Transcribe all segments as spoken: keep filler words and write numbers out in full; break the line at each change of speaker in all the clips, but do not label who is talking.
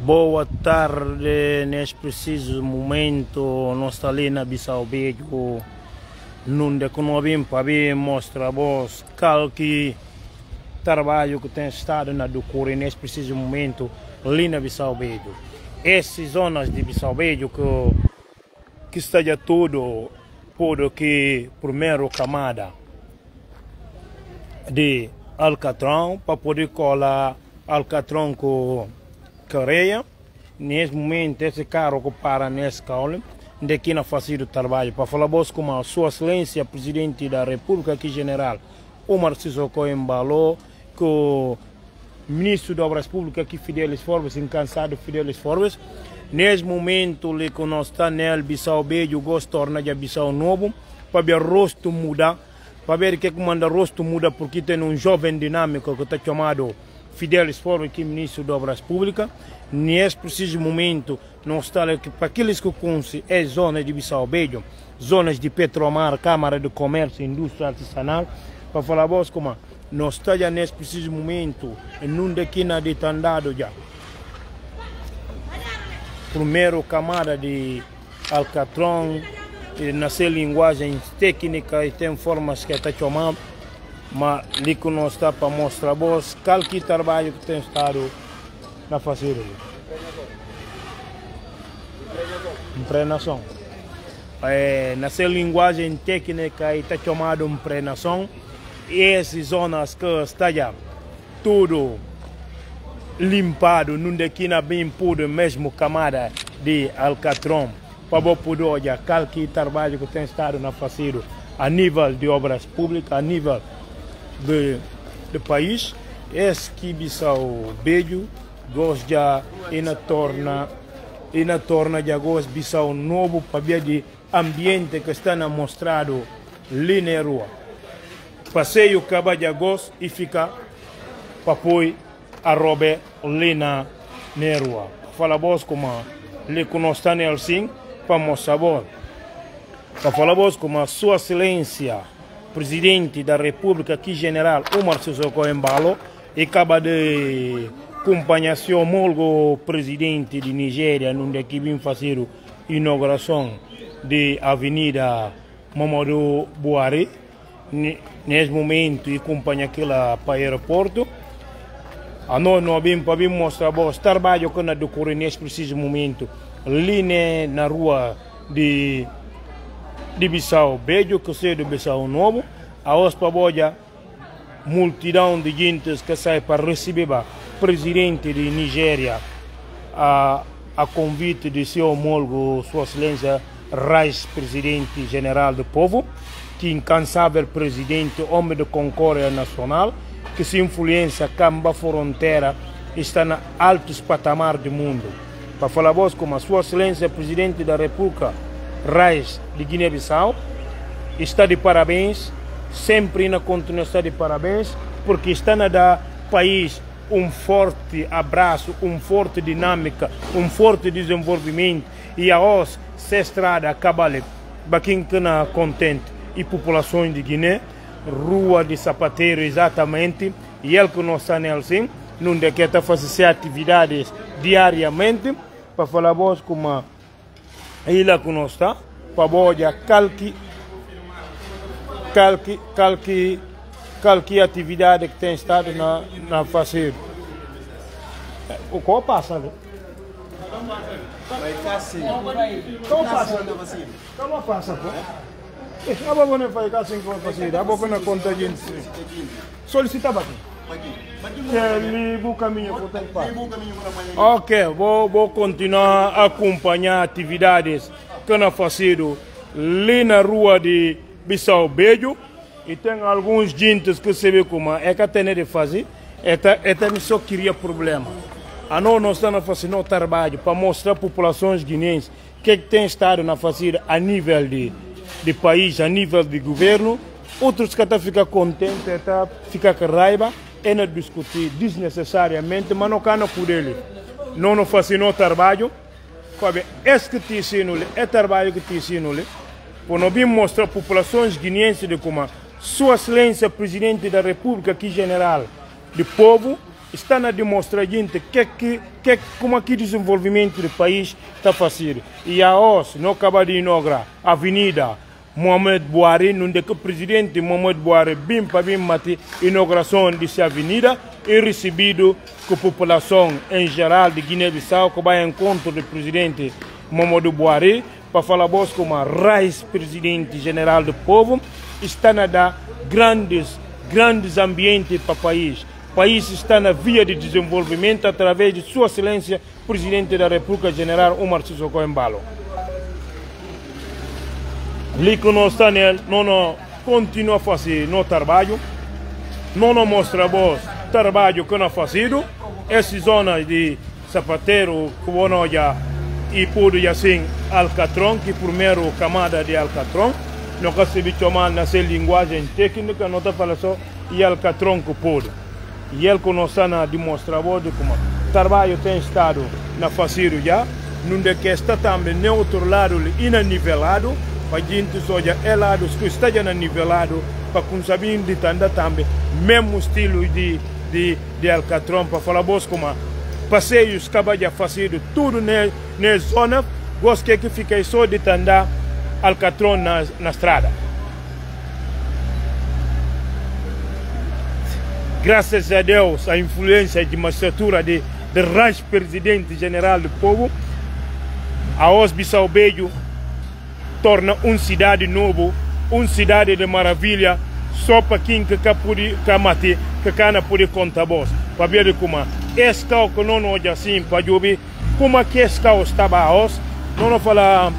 Boa tarde, neste preciso momento, nós estamos ali na Bissau Bejo, onde nós vimos para mostrar a vós que trabalho que tem estado na decorrer neste preciso momento ali na Bissau Bejo. Essas zonas de Bissau Bejo que, que esteja tudo por que primeiro camada de alcatrão para poder colar alcatrão com Coreia. Nesse momento, esse carro que para nesse caule, daqui na fase do trabalho, para falar vos como a Sua Excelência, Presidente da República, aqui General Omar Sissoko Embalo, que o Ministro de Obras Públicas, aqui Fidelis Forbes, incansado Fidelis Forbes. Nesse momento, ele que nós está nele, Bissau Bejo, gosto torna de Bissau Novo, para ver o rosto mudar, para ver que manda o rosto muda, porque tem um jovem dinâmico que está chamado Fidelis Forbes, aqui Ministro de Obras Públicas. Nesse preciso momento, nós estamos aqui para aqueles que conhecem as zonas de Bissau Bejo, zonas de Petromar, Câmara de Comércio e Indústria Artesanal, para falar vos como nós estamos nesse preciso momento, em um daqui na de Tandado já. Primeiro camada de alcatrão, nessa linguagem técnica e tem formas que está chamando, mas ali que nós está para mostrar vos qualquer trabalho que tem estado na fazer. Impregnação. É, nessa linguagem técnica está chamado impregnação. E essas zonas que está já tudo limpado, não daqui na bem puro mesmo camada de alcatrão, para poder olhar qualquer trabalho que tem estado na fazer a nível de obras públicas, a nível de, de país. Esse que Bissau Bejo gosta já e na torna e na torna de gosto Bissau Novo para ver de ambiente que está mostrado ali na rua. Passeio acaba de agosto e fica para pôr a roubar ali na, na rua. Fala vos como ali que nós estamos assim para mostrar vos. Para falar vos como a Sua Excelência Presidente da República, aqui General Omar Sissoko Embalo, e acaba de acompanhar o presidente de Nigéria, onde aqui vim fazer a inauguração da Avenida Mamadou Buhari. Nesse momento, e acompanha aquela para o aeroporto. A nós não vimos para mostrar o trabalho que está decorrendo nesse preciso momento ali na rua de, de Bissau Bejo, que é de Bissau Novo. A nós para a multidão de gente que sai para receber o presidente de Nigéria a, a convite de seu homólogo, Sua Excelência Reis, Presidente General do Povo, que incansável presidente, homem de concórdia nacional, que se influencia camba fronteira, está na altos patamares do mundo. Para falar vos como a Sua Excelência Presidente da República, Reis de Guiné-Bissau, está de parabéns, sempre na continuação de parabéns, porque está na da país um forte abraço, um forte dinâmica, um forte desenvolvimento, e a os se estrada acaba ali, baquim que na contente e populações de Guiné, rua de sapateiro exatamente, e ele que nós estamos assim, não de que está fazendo atividades diariamente, para falar vos como a ilha que nós está, para olhar qualquer qualquer qualquer qualquer atividade que tem estado na na fazer. O qual passa ali?
Vai fácil.
Como passa? Como passa? A boca não faz assim como fazer, a boca não conta gente. Solicitava aqui. Ele o caminho por ter parte. Ok, vou, vou continuar a acompanhar atividades que não faço ali na rua de Bissau Bejo. E tem alguns gente que se vê como é que tem de fazer, é que só queria problema. A nós não estamos fazendo o trabalho para mostrar às populações guineenses o que tem estado na fazer a nível de de país, a nível de governo. Outros que estão ficando contentes, estão ficando com raiva, é não discutir desnecessariamente, mas não canam por ele. Não não fazem o trabalho. Esse que te ensino, é trabalho que te ensino. Para nós mostrar às populações guineenses de como Sua Excelência Presidente da República, aqui General do Povo, está a demonstrar gente que, que, que, como aqui o desenvolvimento do país está fazendo. E a nós, não acaba de inaugurar a Avenida Mohamed Buhari, onde o presidente Mohamed Buhari bem para bem mate inauguração dessa avenida e recebido com a população em geral de Guiné-Bissau, que vai ao encontro do presidente Mohamed Buhari, para falar vos como a raiz presidente general do povo, está a dar grandes, grandes ambientes para o país. O país está na via de desenvolvimento através de Sua Excelência, Presidente da República General Omar Sissoko Embalo. Ali que nós estamos, nós continua a fazer nosso trabalho, não nos mostra o trabalho que nós fazemos, essas zonas de sapateiro que nós já e por assim Alcatrão, que primeiro camada de Alcatrão, nós recebemos chamar nessa linguagem técnica, nós estamos falando só e Alcatrão que pode. E ele que nós estamos a demonstrar de como o trabalho tem estado na fazer já, não é que está também no outro lado inanivelado, para a gente soja é lado que está já nivelado para conseguir de tanda também mesmo estilo de de de Alcatrão para falar vos como passeios que acaba de fazer tudo na na zona gosto que fica só de tanda Alcatrão na na estrada. Graças a Deus a influência de uma estrutura de de raiz presidente general do povo a Os-Bissau Bejo torna uma cidade nova, uma cidade de maravilha, só para quem que pode mate, que cana pode contar vos. Para ver como esse carro que não hoje assim, para ver como que esse carro estava a os, não fala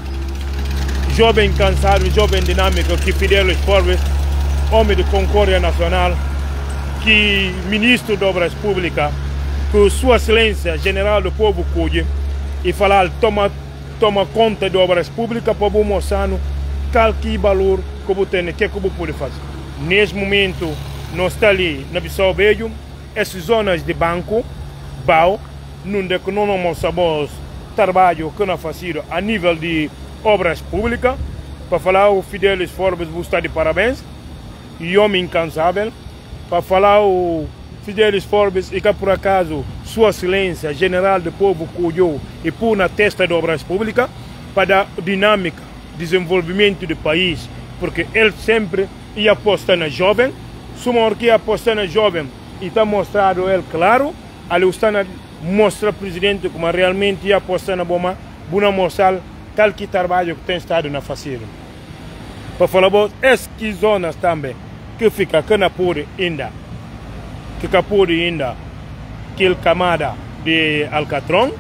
jovem cansado, jovem dinâmico, que Fidel Forbes, homem de Concórdia Nacional, que ministro de Obras Públicas, que Sua Excelência General do Povo cuide e falar toma toma conta de obras públicas para o moçano qualquer valor que você tem, que você pode fazer. Nesse momento, nós estamos ali na Bissau Bejo, essas zonas de banco, bau, onde nós sabemos trabalho que nós fazemos a nível de obras públicas, para falar o Fidel Forbes está de parabéns, e homem incansável, para falar o Fidel Forbes e que por acaso Sua Excelência General do Povo cuidou e pôs na testa de obras públicas para dar dinâmica, desenvolvimento do país, porque ele sempre ia apostar na jovem, sumor que ia apostar na jovem e está mostrado ele claro, ali está na mostra o presidente como realmente ia apostar na bomba, buna mostrar qualquer trabalho que tem estado na fazer. Para falar about essas zonas também que fica que na pura ainda que capuri ainda aquele camada de Alcatrão,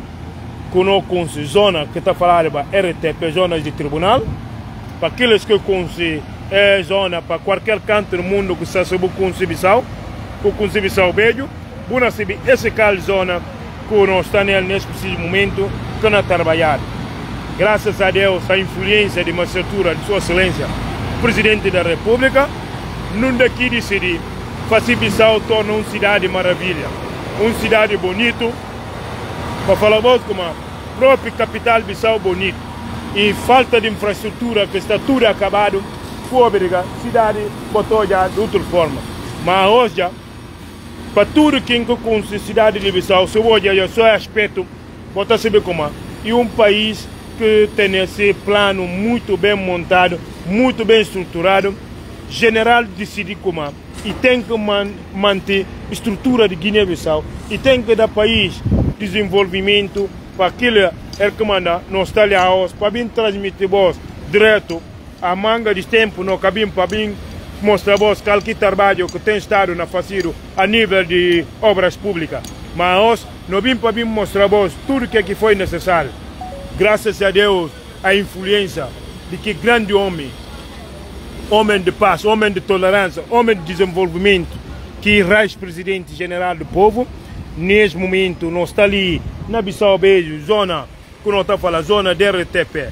com zona que está falando para R T P, zonas de tribunal, para aqueles que conhecem é zona para qualquer canto do mundo que está sobre o Bissau, com o Bissau Bejo, vamos saber essa cal zona que nós estamos nesse preciso momento que nós trabalhamos. Graças a Deus, a influência de uma estrutura de Sua Excelência, Presidente da República, não daqui decidir fazer Bissau torna uma cidade maravilha, uma cidade bonita, para falar como a própria capital Bissau bonita, e falta de infraestrutura que está tudo acabado, obriga a cidade botou já de outra forma. Mas hoje, para tudo quem conhece a cidade de Bissau, se hoje é só aspecto, botar saber como é, e um país que tem esse plano muito bem montado, muito bem estruturado, general decidir como é, e tem que man, manter a estrutura de Guiné-Bissau e tem que dar país desenvolvimento para aquele que manda nós está ali para vir transmitir vos direto a manga de tempo no cabim para vir mostrar vos qualquer trabalho que tem estado na fazer a nível de obras públicas. Mas nós vim para vir mostrar vos tudo que foi necessário. Graças a Deus a influência de que grande homem, homem de paz, homem de tolerância, homem de desenvolvimento, que é raiz presidente general do povo, nesse momento nós está ali na Bissau Bejo, zona, que nós está falando, zona de R T P.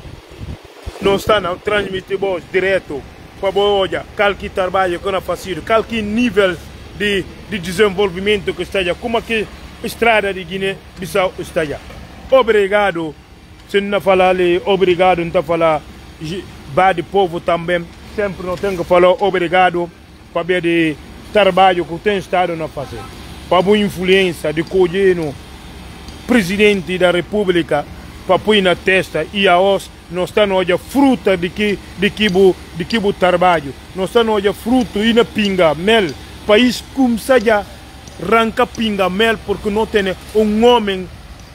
Nós está na transmitir direto para olhar qualquer trabalho que nós fazemos, qualquer nível de, de desenvolvimento que esteja, como que a estrada de Guiné-Bissau esteja. Obrigado, se não falar ali, obrigado, não está falando, de povo também. Sempre não tenho que falar obrigado para ver o trabalho que tem estado a fazer. para a influência de Codino, presidente da República, para pôr na testa e a os nós estamos hoje fruta de que de que bu de que bu trabalho, nós estamos hoje fruto e na pinga mel, país como seja ranca pinga mel porque não tem um homem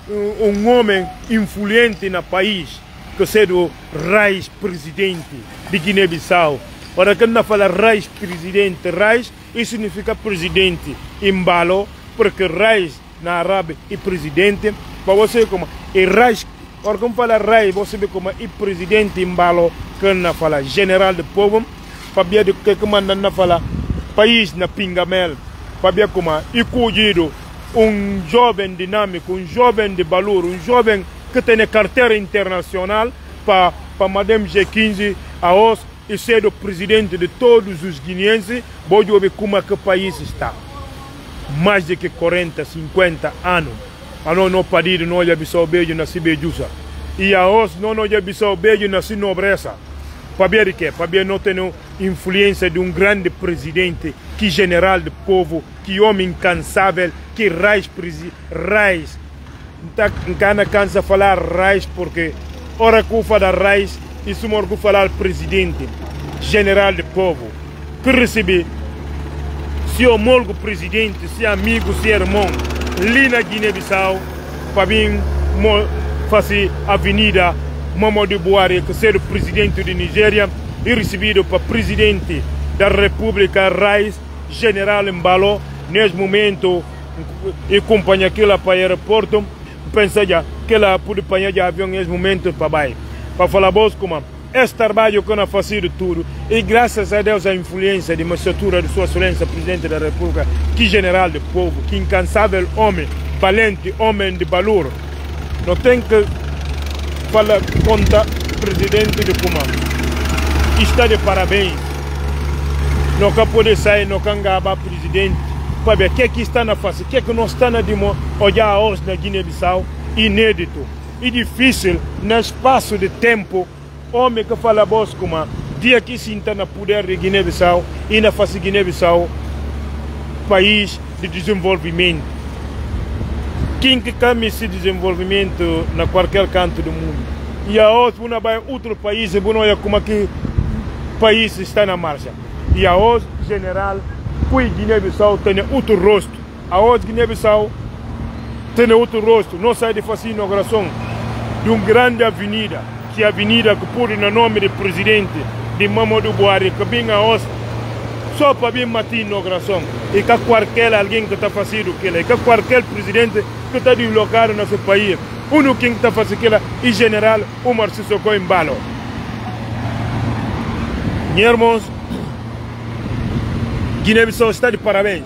um homem influente no país que seja o Reis presidente de Guiné-Bissau. Ora quando não fala Reis presidente, Reis isso significa presidente embalo porque Reis na Arábia e presidente para você como e Reis. Ora, como fala rei, você vê como é presidente embalo, que não fala general do povo, para ver de que manda não fala país na pingamel, para ver como é cuido um jovem dinâmico, um jovem de valor, um jovem que tem carteira internacional para para Madame G quinze a os e ser o presidente de todos os guineenses, pode ver como é que o país está. Mais de que quarenta, cinquenta anos. A não não parir não já bisou beijo na si beijusa e a os não não já bisou beijo na si nobreza para ver que para ver não ter influência de um grande presidente que general do povo que homem incansável que Reis Reis tá cana cansa falar Reis porque ora que fala Reis isso morgo falar presidente general do povo que recebe se o molgo presidente se amigo se irmão ali na Guiné-Bissau, para vir fazer a avenida Mamadou Buhari, que ser o presidente de Nigéria, e recebido para presidente da República, Reis, general Embalo, nesse momento, e acompanha aquilo para o aeroporto, pensa já que ela pode apanhar de avião nesse momento para baixo. Para falar vos como esse trabalho que nós fazemos tudo, e graças a Deus a influência de uma estrutura de Sua Excelência, presidente da República, que general do povo, que incansável homem, valente homem de valor, não tem que falar contra o presidente de comando. Está de parabéns. Não can pode sair, não can gabar presidente, para ver o que, que está na face, o que, que não está na demo, olhar hoje na Guiné-Bissau, inédito e difícil, no espaço de tempo. Homem que fala vos como dia que se está no poder de Guiné-Bissau e na face de Guiné-Bissau, país de desenvolvimento. Quem que quer esse desenvolvimento na qualquer canto do mundo? E a hoje, uma vai outro país, e não é como que o país está na marcha. E a hoje, general, pois Guiné-Bissau tem outro rosto. A hoje, Guiné-Bissau tem outro rosto. Não sai de fazer inauguração de uma grande avenida. Que a avenida que pôr no nome do presidente de Mamadou Buhari, que vem a os só para vir matar inauguração. E que qualquer alguém que está fazendo aquilo, e que qualquer presidente que está deslocado nesse país, um que está fazendo aquilo, e general Omar Sissoko Embalo. Meus irmãos, Guiné-Bissau está de parabéns.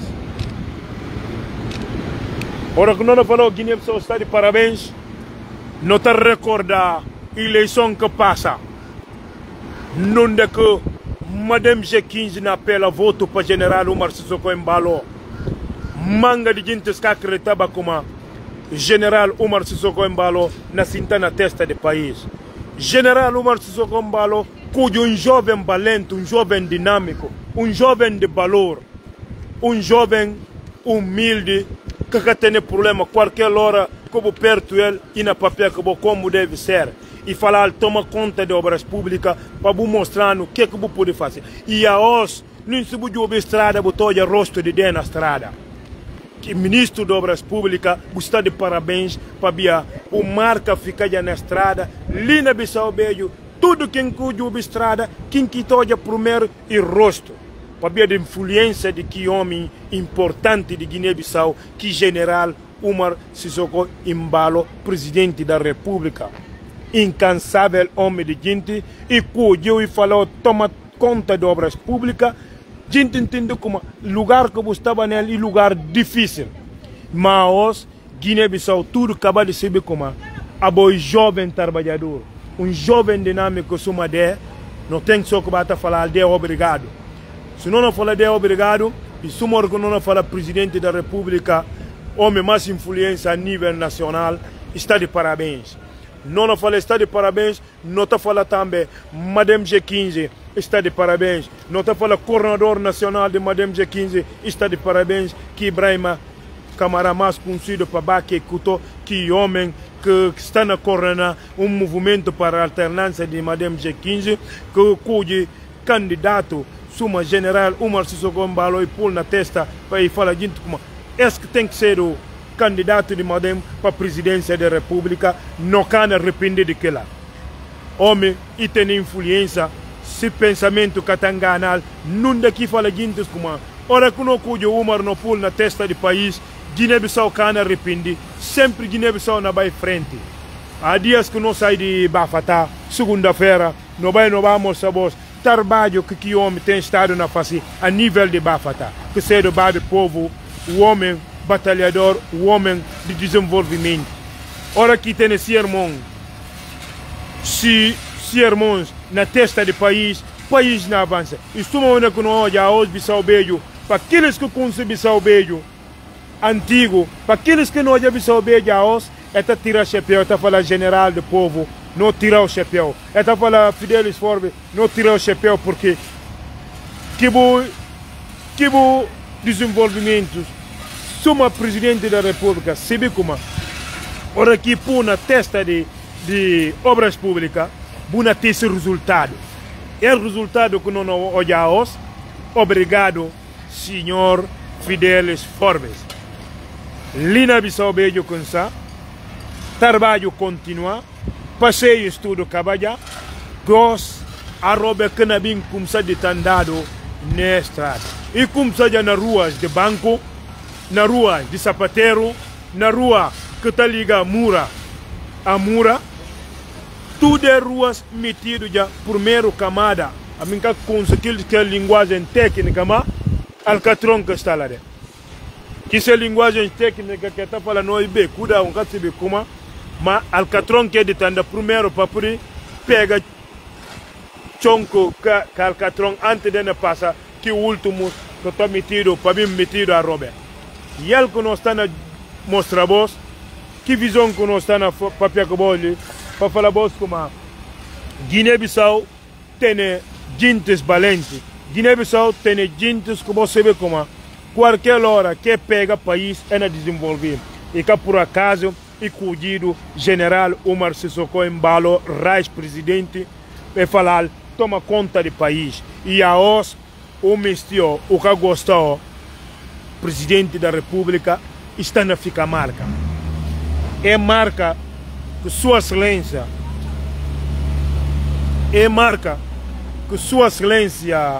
Ora que não falou Guiné-Bissau está de parabéns, não está recordar eleição que passa, não é que Madame G quinze na apela voto para general Omar Sissoko Embalo, manga de gente que acreditava como general Omar Sissoko Embalo na cinta na testa do país. General Omar Sissoko Embalo, cujo um jovem valente, um jovem dinâmico, um jovem de valor, um jovem humilde que tem problema qualquer hora como perto ele e na papel como deve ser. E falar, toma conta de obras públicas para mostrar o que você pode fazer. E a os, não se pode ouvir estrada, botou o rosto de dentro na estrada. Que ministro de obras públicas está de parabéns para ver o marca ficar na estrada, ali na Bissau Beijo, tudo quem cuida da estrada, quem que toja primeiro e rosto. Para ver a influência de que homem importante de Guiné-Bissau, que general Omar Sissoko Embalo, presidente da República. Incansável homem de gente e cuidou e falou, toma conta de obras públicas. Gente entende como lugar que você estava nele, lugar difícil. Mas Guiné-Bissau tudo acaba de saber como a boa jovem trabalhador, um jovem dinâmico suma de, não tem só que bata falar de obrigado. Se não não falar de obrigado, e se não falar presidente da República, homem mais influência a nível nacional, está de parabéns. Não não fala está de parabéns, não está fala também Madame G quinze está de parabéns, não está fala coordenador nacional de Madame G quinze está de parabéns, que Ibrahima camarada mais conhecido para Baque Kuto, que homem que está na correndo um movimento para a alternância de Madame G quinze, que cujo candidato suma general Umar Sissoko Embalo e pula na testa para ir falar gente como esse que tem que ser o candidato de Madame para a presidência da República, não can arrepender de que lá. Homem e tem influência, se pensamento catanganal, não daqui fala gente como ora que não cujo Umar não pula na testa do país, Guiné-Bissau can arrepender, sempre Guiné-Bissau na vai frente. Há dias que não sai de Bafata, segunda-feira, não vai não vamos saber trabalho que que homem tem estado na face a nível de Bafata, que seja do bar do povo, o homem batalhador, o homem de desenvolvimento. Ora que tem esse irmão, se irmãos na testa do país, o país não avança. Isso é que não olha aos Bissau Beijo, para aqueles que conhecem Bissau Beijo antigo, para aqueles que não olham Bissau Beijo aos, é tirar o chapéu, é falar general do povo, não tirar o chapéu. É falar Fidelis Forbes, não tirar o chapéu, porque que bom, que bom desenvolvimento. Suma presidente da República, sabe como? Ora que põe na testa de, de obras públicas, buna ter esse resultado. É o resultado que não olhamos. Obrigado, senhor Fidelis Forbes. Lina Bissau Beijo com ça. Trabalho continua. Passeio estudo cabalha. Gos arroba canabim começa de tandado na estrada. E começa já nas ruas de banco, na rua de sapateiro, na rua que está ligada a Mura. A Mura. Tudo é ruas metido já primeiro camada. A mim que conseguir que a linguagem técnica, mas alcatrão que está lá dentro. Que essa linguagem técnica que está falando não é bem, cuida um que se como, mas alcatrão que é de tanda primeiro para poder pega chonco que alcatrão antes de não passar que o último que está metido para mim metido a Robert. E ele que não está na mostra vos, que visão que não está na papel que bolhe. Para falar vos como Guiné-Bissau tem gente valentes. Guiné-Bissau tem gente que você vê como qualquer hora que pega o país é na desenvolver. E que por acaso e cuido general Umar Sissoko Embalo, Rais presidente, vai falar, toma conta do país. E a os o mestio, o que gostou, presidente da República, está na fica marca. É marca que sua excelência é marca que sua excelência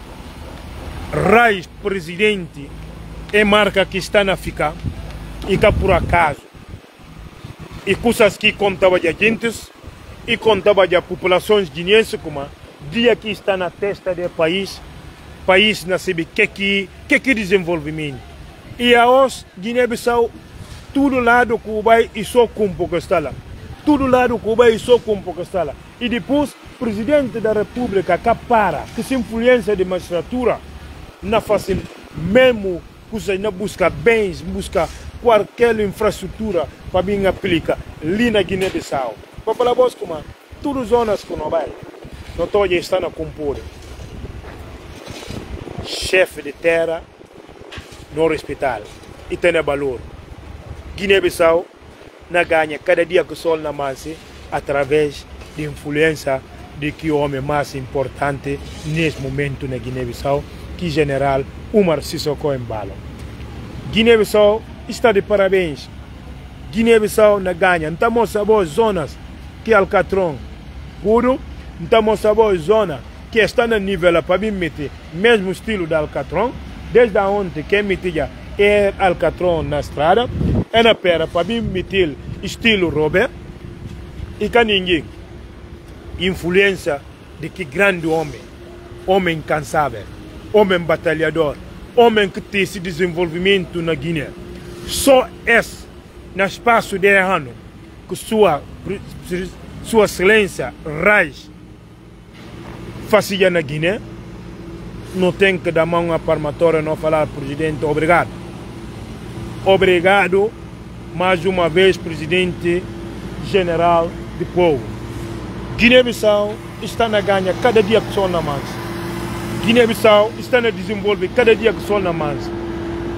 Rais presidente é marca que está na ficar e que por acaso e coisas que contava de agentes e contava de populações guineenses como dia que está na testa do país país não sabe que que que que desenvolvimento e a os Guiné-Bissau tudo lado Cuba e só cumpo que está lá. Tudo lado Cuba e só cumpo que está lá. E depois, o presidente da República que para, que se influência de magistratura, não faz mesmo que não busca bens, busca qualquer infraestrutura para vir aplicar ali na Guiné-Bissau. Para falar vos como, todas as zonas que não vai, não estou já está na compor. Chefe de terra, no hospital, e tem valor. Guiné-Bissau não ganha cada dia que o sol nasce através da influência de que o homem mais importante nesse momento na Guiné-Bissau, que é o general Umar Sissoko Embalo. Guiné-Bissau está de parabéns. Guiné-Bissau não ganha. Não estamos sabendo zonas que Alcatrão puro, não estamos sabendo zonas que está no nível para mim meter mesmo estilo da Alcatrão, desde onde que metia é Alcatrão na estrada, é na pera para mim meter estilo Robert, e que ninguém influência de que grande homem, homem incansável, homem batalhador, homem que tem esse desenvolvimento na Guiné. Só esse, no espaço de ano, que sua, sua excelência, Rais, fazia na Guiné, não tem que dar mão à palmatória não falar, presidente, obrigado. Obrigado, mais uma vez, presidente general do povo. Guiné-Bissau está na ganha cada dia que sol na mansa. Guiné-Bissau está na desenvolver cada dia que sol na mansa.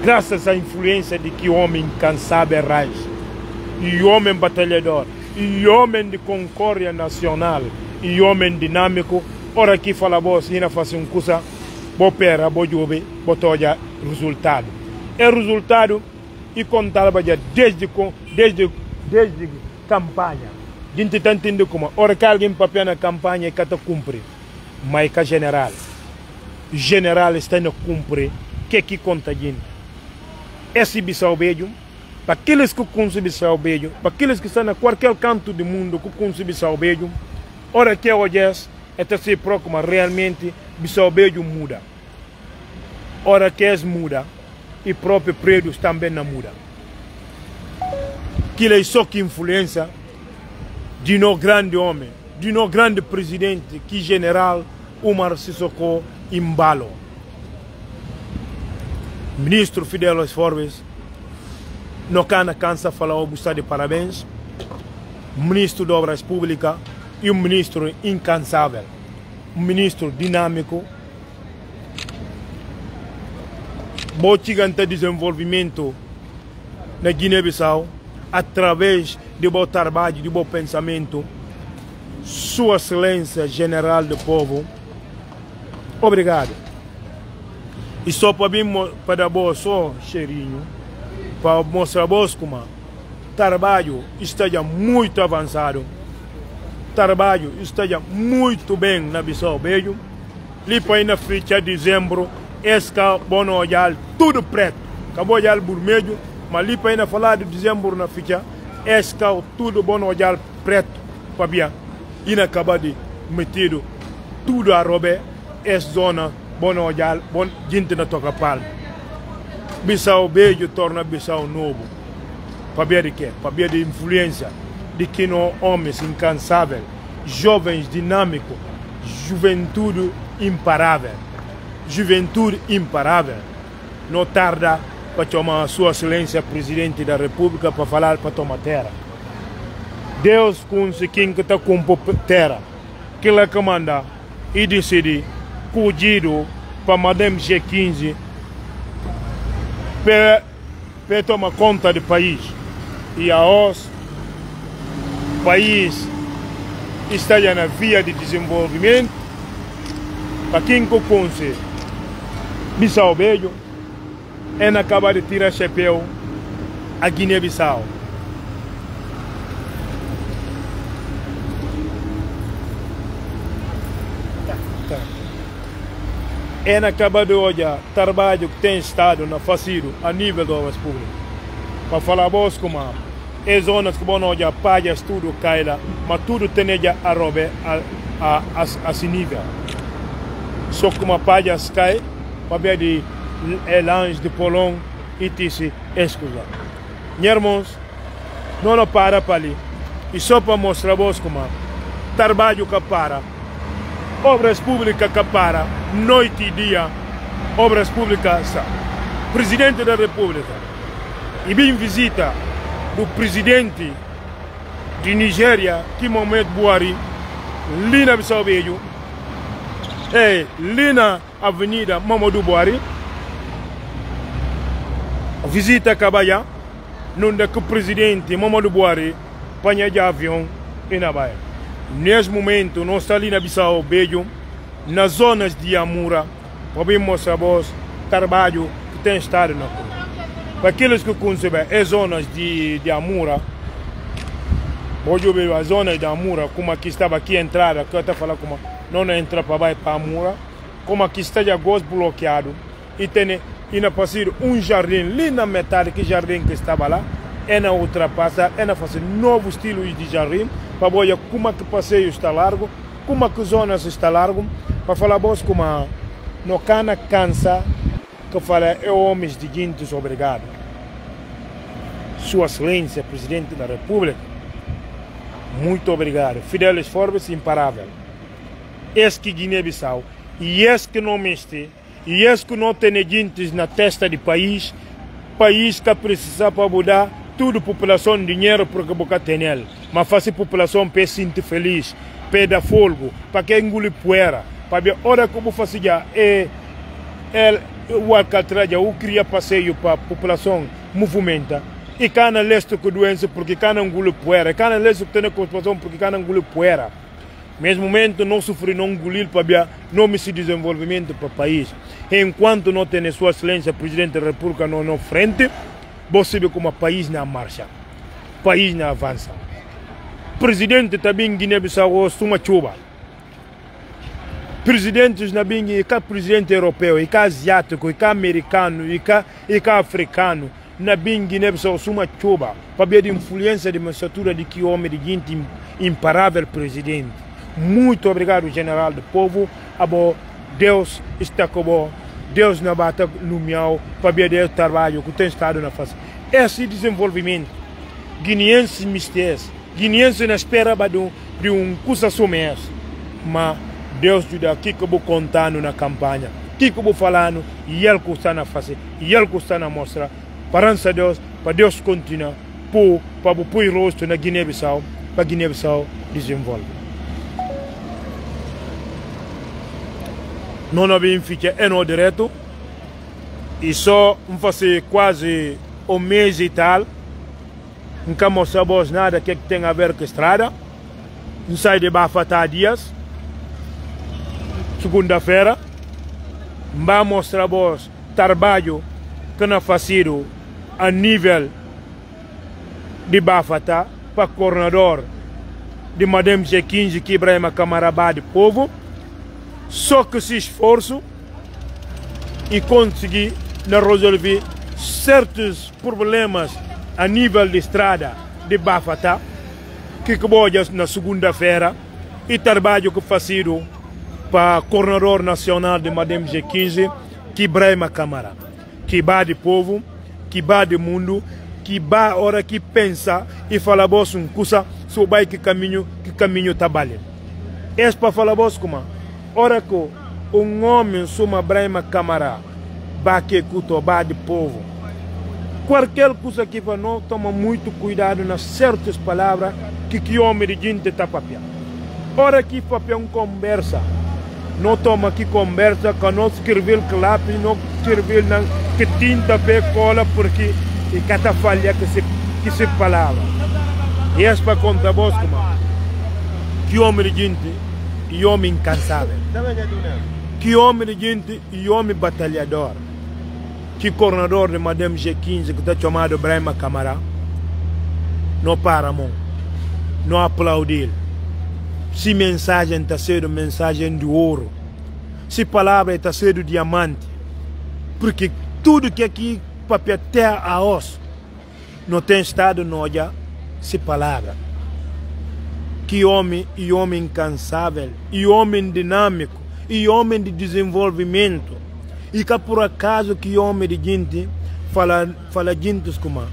graças à influência de que homem incansável raiz, e homem batalhador, e homem de concórdia nacional, e homem dinâmico, ora que fala vos, ainda faz um coisa, bo pera, bo jube, bo toja resultado. É resultado e contava já desde, desde, desde campanha. A gente está entendendo como, ora que alguém papel na campanha e que está cumpre, mas que general, general está a cumprir, que que conta a gente. Esse Bissau Beijo, para aqueles que consomem Bissau Beijo, para aqueles que estão em qualquer canto do mundo que consomem Bissau Beijo, ora que hoje é se procura realmente Bissau Beijo muda. Ora que é muda, e próprios prédios também não muda. Que é só que influência de no grande homem, de no grande presidente, que general Umar Sissoko Embalo. Ministro Fidel Forbes, no cana cansa falar o de parabéns, ministro de Obras Públicas e um ministro incansável, um ministro dinâmico, bom gigante desenvolvimento na Guiné-Bissau, através de bom trabalho, de bom pensamento, Sua Excelência General do Povo, obrigado. E só para mim, para dar boa só, cheirinho, para mostrar vos como o trabalho está já muito avançado, o trabalho está já muito bem na Bissau Beijo, ali para ir na fecha de dezembro, esca, bom olhar, tudo preto, acabou de olhar vermelho, mas ali para ir falar de dezembro na fecha, esca, tudo bom olhar preto, para bem, e acabar de meter tudo a roubar, essa zona, bom olhar, bom gente na toca palma. Bissau Beijo torna Bissau novo. Para ver de quê? Para ver de influência de que não homens incansáveis, jovens dinâmicos, juventude imparável. Juventude imparável. Não tarda para chamar a Sua Excelência Presidente da República para falar para tomar terra. Deus com quem que está com terra, que ele comanda e decide cuidado para Madame G quinze para tomar conta do país. E a os o país está já na via de desenvolvimento. Para quem que conhece Bissau Beijo, é acaba de tirar chapéu a Guiné-Bissau. É acaba de olhar o trabalho que tem estado na facido a nível das obras públicas. Para falar vos como é zonas que vão olhar palhas, tudo cai lá, mas tudo tem já a roubar a, a, a, a esse nível. Só que uma palhas cai, para ver de elange de polão e tisse escusa. Meus irmãos, não para para ali. E só para mostrar vos como trabalho que para. Obras públicas que para, noite e dia, obras públicas, Presidente da República, e bem visita do Presidente de Nigéria, que Mohamed Buhari, ali na Bissau Beijo, e ali na Avenida Mamadou Buhari, a visita acaba já, onde o Presidente Mamadou Buhari apanha de avião e na Bahia. Nesse momento, nós estamos ali na Bissau Beijo, nas zonas de Amura, para mostrar vos o trabalho que tem estado na rua. Para aqueles que conhecem as zonas de, de Amura, hoje eu vejo as zonas de Amura, como aqui estava aqui a entrada, que eu estou falando como não entra para baixo para Amura, como aqui está já gosto bloqueado, e tem e na passar um jardim, ali na metade que jardim que estava lá, é na ultrapassar, é na fazer novos estilos de jardim, para ver como é que o passeio está largo, como é que as zonas está largo, para falar vos como no cana cansa, que fala é homens de gente obrigado. Sua Excelência, Presidente da República, muito obrigado. Fidel Forbes, imparável. Esse que Guiné-Bissau, e esse que não mexe, e esse que não tem gente na testa do país, país que precisa para mudar, tudo população dinheiro porque boca tem ele, mas faz a população para se sentir feliz, para dar fogo, para que engolir poeira, para ver hora como fazer é, é o Alcatraja, o cria passeio para a população movimenta. E cá na leste com doença porque cá não engole poeira. E cá na leste tem constipação porque cá não engole poeira. Mesmo momento não sofre não engolir para não se desenvolvimento para o país. E enquanto não tem sua excelência presidente da República não na frente, você vê como o país não marcha. O país não avança. Presidente também Guiné-Bissau suma chuva. Presidentes na Bing, e cá presidente europeu, e cá asiático, e cá americano, e cá, e cá africano, na Bing Guiné-Bissau suma chuva, para ver a influência de mensatura de que homem de gente imparável presidente. Muito obrigado, general do povo, abo Deus está com Deus na bata no miau, para ver o trabalho que tem estado na face. Esse desenvolvimento, guineense mistérios, guineense na espera de um, de um curso somés, mas Deus te dá o que eu vou contando na campanha, o que eu vou falando, e ele que está na face, e ele que está na mostra, para Deus, para Deus continuar, para o pôr rosto na Guiné-Bissau, para Guiné-Bissau desenvolver. Não havemos feito é no direto, e só vamos fazer quase um mês e tal, nunca mostramos nada que tem a ver com a estrada, não sai de Bafata dias. Segunda-feira, vamos mostrar o trabalho que nós fazemos a nível de Bafata para o coordenador de Madame G quinze, que Ibrahima Camarabá de povo, só que se esforço e conseguir resolver certos problemas a nível de estrada de Bafata, que acabou na segunda-feira, e trabalho que fazemos para o coordenador nacional de Madame G quinze, que Ibrahima Camara, que vai de povo, que vai do mundo, que vai a hora que pensa e fala vos um coisa sobre que caminho que caminho trabalha. É para falar vos como, hora que um homem suma Ibrahima Camara, vai que cuto vai de povo. Qualquer coisa que vai não toma muito cuidado nas certas palavras que que homem de gente está papel. Hora que papel um conversa. Não toma aqui conversa, que não escrever lápis, não escrever que tinta pé cola, porque e cada falha que se, que se palavra. E é para contar vos como que homem de gente e homem incansável. Que homem de gente e homem batalhador. Que coordenador de Madame G quinze, que está chamado Ibrahima Camara, não para, mão, não aplaudir. Se mensagem está sendo mensagem de ouro, se palavra está sendo diamante, porque tudo que aqui papel terra a osso não tem estado no olhar, se palavra. Que homem e homem incansável, e homem dinâmico, e homem de desenvolvimento, e que por acaso que homem de gente fala, fala gente como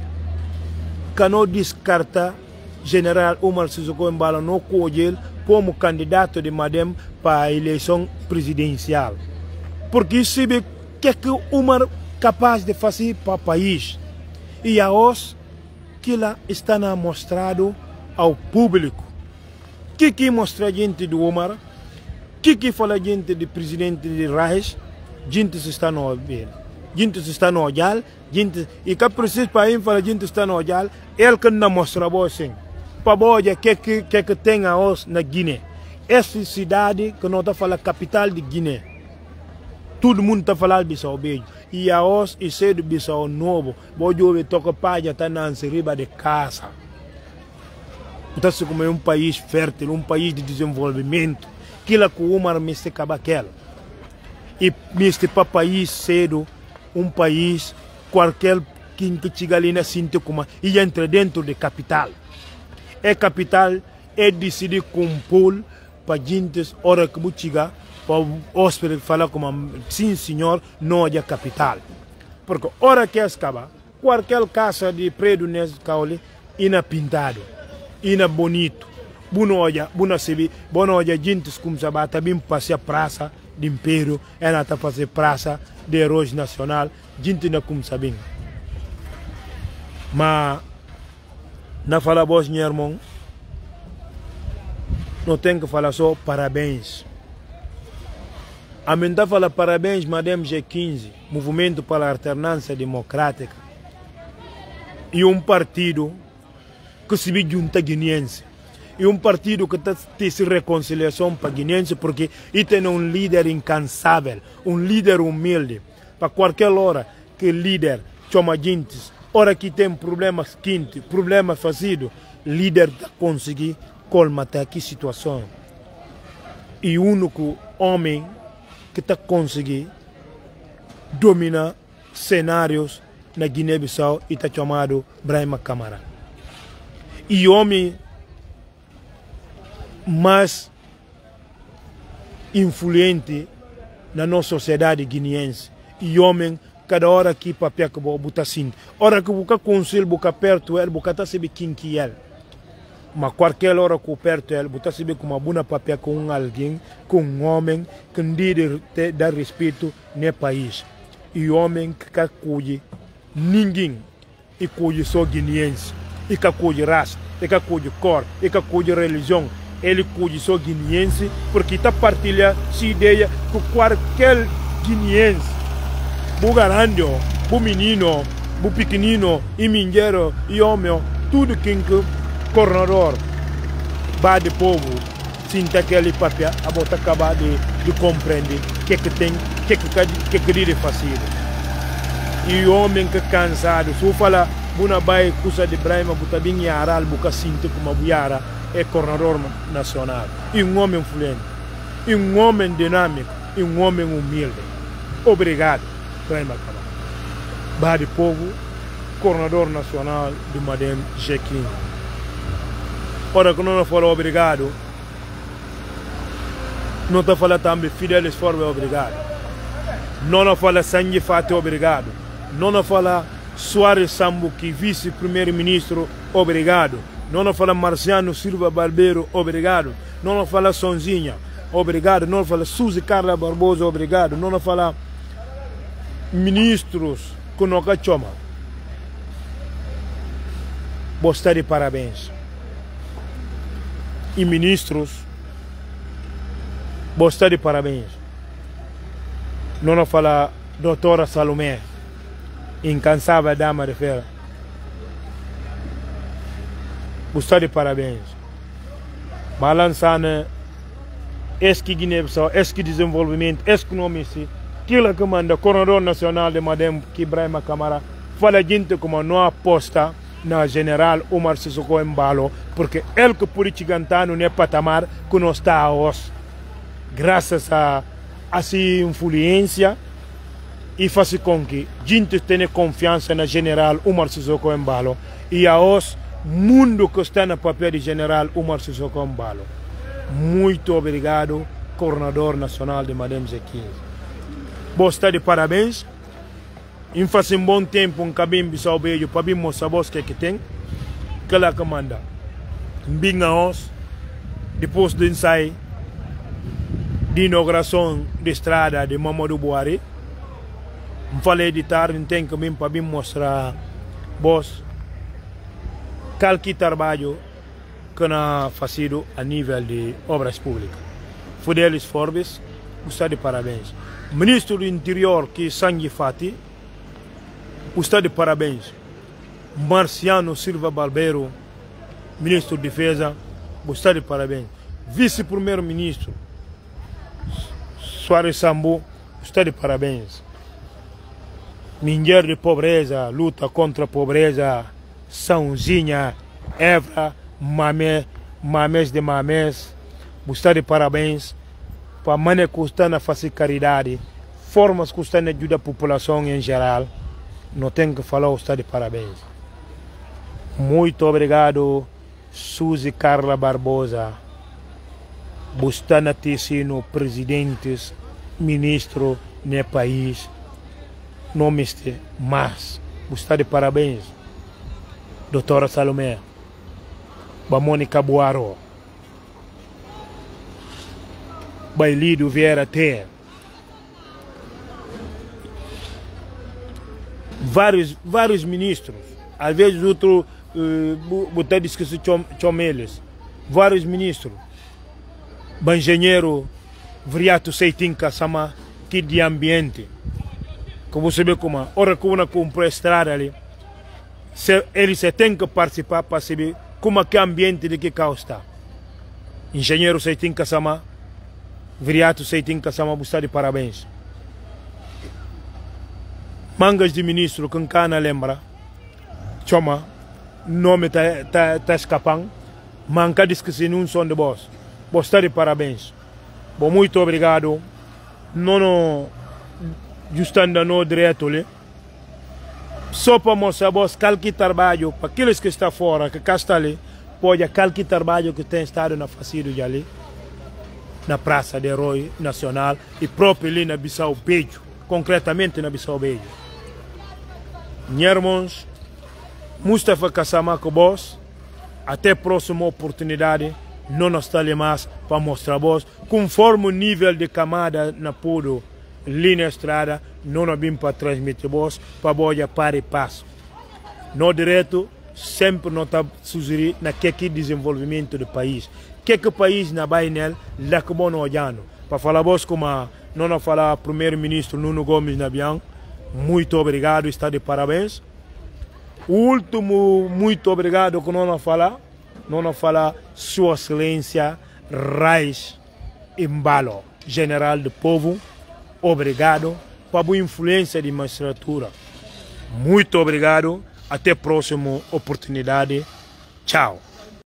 que não descarta General Omar Sissoko Embalo no Kojel como candidato de Madem para a eleição presidencial. Porque sabe o que é que Omar capaz de fazer para o país. E a os que lá está mostrado ao público. O que que mostra a gente do Omar? O que que fala a gente do presidente de Reis? Gente está no ver. Gente está no olhar. Gente, e que precisa para ele falar gente está no olhar. Ele que não mostra assim. Para boia que que que que tem a os na Guiné. Essa cidade que não está falando capital de Guiné. Todo mundo está falando Bissau Beijo. E a os e cedo Bissau Novo. Bojo we toca paja tá na riba de casa. Então se como é um país fértil, um país de desenvolvimento. Que lá com o Omar Mister Cabaquel. E Mister para país cedo, um país qualquer quinto chigalina sinto como e entra dentro de capital. É capital é decidir compor para gente hora que buchiga para o hóspede falar como sim senhor não é capital. Porque hora que escava qualquer casa de prédio nesse caule ina pintado, ina bonito, buno olha, buno sebi, buno olha gente como sabata bem passear praça de Império, ela tá fazer praça de heróis nacional, gente na como sabem. Mas na fala vos, meu irmão, não tem que falar só parabéns. A mim está falando parabéns, Madame G quinze, Movimento para a Alternância Democrática, e um partido que se vive junta guineense, e um partido que está tendo reconciliação para guineense, porque ele tem um líder incansável, um líder humilde, para qualquer hora que líder chama gente, hora que tem problemas quente, problemas fazido, líder está conseguir colmatar aqui situação. E o único homem que está conseguindo dominar cenários na Guiné-Bissau e está chamado Brahima Camara. E o homem mais influente na nossa sociedade guineense. E o homem, cada hora que papel que botar assim, hora que você conselho, você perto ele, você está sabendo quem que é. Mas qualquer hora que perto ele, você está sabendo como uma boa papel com alguém, com um homem que não dá respeito no país. E o homem que cuide ninguém, e cuide só guineense, e que cuide raça, e que cuide cor, e que cuide religião. Ele cuide só guineense, porque está partilhando essa ideia que qualquer guineense, o grande, o menino, o pequenino, e mingueiro, e homem, tudo que coronador, vai de povo, sinta aquele papel, a botar acabar de, de compreender o que que tem, o que que que queria fazer. E o homem que é cansado, se eu falar, uma baia coisa de Brahima, botar bem yaral, botar sinta como a buiara, é coronador nacional. E um homem influente, e um homem dinâmico, e um homem humilde. Obrigado, Brahima Camara. Vai de povo, coronador nacional de Madame G quinze. Ora que não for obrigado, não está falando também Fidelis Forbe obrigado, não fala Sangue Fati obrigado, não fala Soares Sambu, que vice-primeiro-ministro, obrigado, não fala Marciano Silva Barbeiro, obrigado, não fala Sonzinha, obrigado, não fala Suzy Carla Barbosa, obrigado, não fala ministros que não chama. Gostar de parabéns. E ministros, gostar de parabéns. Não fala doutora Salomé, incansável dama de fera. Gostar de parabéns. Balançando, esque Guiné-Bissau, esque desenvolvimento, esque nome se, aquilo que manda coronador nacional de Madame Brahima Camara, fala gente como não aposta na general Omar Sissoko Embalo, porque ele que pode chegar no patamar que não está a os, graças a essa influência, e faz com que a gente tenha confiança na general Omar Sissoko Embalo, e a os, mundo que está no papel de general Omar Sissoko Embalo. Muito obrigado, coordenador nacional de Madame G quinze. Gostar de parabéns. Em faz um bom tempo um cabim Bissau Beijo para bem mostrar o que que tem, que ela comanda. Bem a os, depois do ensaio de inauguração da estrada de Mamadou Buhari, falei de tarde, tem que bem para bem mostrar vos qualquer trabalho que na fazido a nível de obras públicas. Fidelis Forbes, gostar de parabéns. Ministro do Interior, que é Sangue Fati, gostar de parabéns. Marciano Silva Barbeiro, Ministro de Defesa, gostar de parabéns. Vice-primeiro-ministro Soares Sambu, gostar de parabéns. Ministério de Pobreza, luta contra a pobreza, Sãozinha, Evra, Mamé, Mamés de Mamés, gostar de parabéns. Para a maneira que está a fazer caridade, formas que está a ajudar a população em geral, não tenho que falar, está de parabéns. Muito obrigado, Suzy Carla Barbosa. Você na ter sido presidentes, ministro no país. Não me este, mas você de parabéns, doutora Salomé, Mônica Buaro, Bailido Vieira Ter. Vários, vários ministros, às vezes outro, botar uh, discussão com eles, vários ministros, o engenheiro Vriato Seitinka sama que de ambiente. Como você vê como, ora que uma compra estrada ali, se, ele se tem que participar para saber como que ambiente de que causa. Engenheiro Seitinka sama, Vriato Seitinka sama, buscar de parabéns. Mangas de ministro, que cana lembra, chama, nome tá, tá, tá escapando, manca diz que se não são de boss. Buscar de parabéns. Bom, muito obrigado. Não, não, justando no direto ali. Só para mostrar vos qualquer trabalho, para aqueles que estão fora, que cá está ali, pode qualquer trabalho que tem estado na facilidade de ali, na Praça de Herói Nacional e próprio ali na Bissau Beijo, concretamente na Bissau Beijo. Meus irmãos, Mustafa Kassama com vós, até a próxima oportunidade, não nos está ali mais para mostrar vós, conforme o nível de camada na Pudo, linha estrada, não nos vim para transmitir vós, para boia para e passo. No direto, sempre não está sugerir naquele desenvolvimento do país. Que que o país na bainel, lá que bom olhando. Para falar vos como não nos falar primeiro-ministro Nuno Gomes Nabian, muito obrigado, está de parabéns. O último, muito obrigado que não nos falar, não nos falar Sua Excelência Reis Embalo, General do Povo, obrigado para a boa influência de magistratura. Muito obrigado. Até a próxima oportunidade. Tchau.